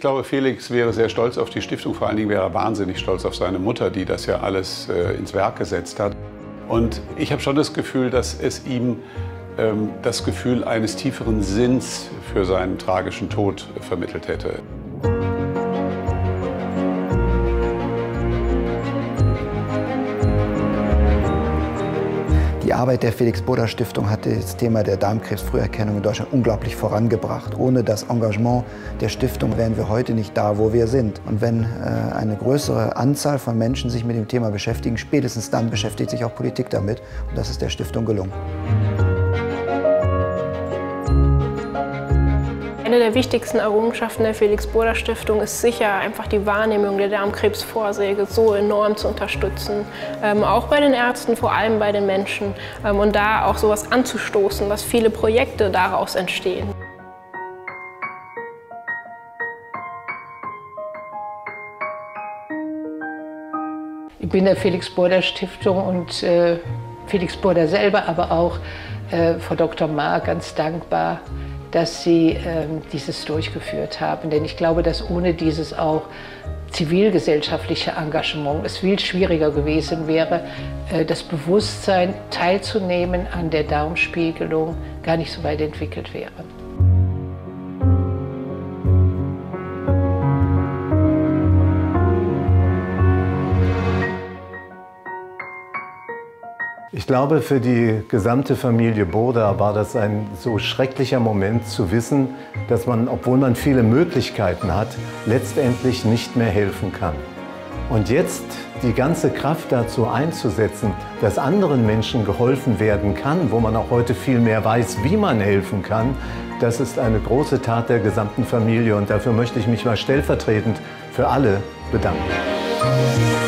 glaube, Felix wäre sehr stolz auf die Stiftung. Vor allen Dingen wäre er wahnsinnig stolz auf seine Mutter, die das ja alles ins Werk gesetzt hat. Und ich habe schon das Gefühl, dass es ihm das Gefühl eines tieferen Sinns für seinen tragischen Tod vermittelt hätte. Die Arbeit der Felix-Botha-Stiftung hat das Thema der Darmkrebsfrüherkennung in Deutschland unglaublich vorangebracht. Ohne das Engagement der Stiftung wären wir heute nicht da, wo wir sind. Und wenn eine größere Anzahl von Menschen sich mit dem Thema beschäftigen, spätestens dann beschäftigt sich auch Politik damit. Und das ist der Stiftung gelungen. Eine der wichtigsten Errungenschaften der Felix-Botha-Stiftung ist sicher einfach die Wahrnehmung der Darmkrebsvorsorge so enorm zu unterstützen. Auch bei den Ärzten, vor allem bei den Menschen. Und da auch sowas anzustoßen, dass viele Projekte daraus entstehen. Ich bin der Felix-Botha-Stiftung und Felix Botha selber, aber auch Frau Dr. Maar ganz dankbar, dass sie dieses durchgeführt haben. Denn ich glaube, dass ohne dieses auch zivilgesellschaftliche Engagement es viel schwieriger gewesen wäre, das Bewusstsein teilzunehmen an der Darmspiegelung gar nicht so weit entwickelt wäre. Ich glaube, für die gesamte Familie Botha war das ein so schrecklicher Moment zu wissen, dass man, obwohl man viele Möglichkeiten hat, letztendlich nicht mehr helfen kann. Und jetzt die ganze Kraft dazu einzusetzen, dass anderen Menschen geholfen werden kann, wo man auch heute viel mehr weiß, wie man helfen kann, das ist eine große Tat der gesamten Familie und dafür möchte ich mich mal stellvertretend für alle bedanken.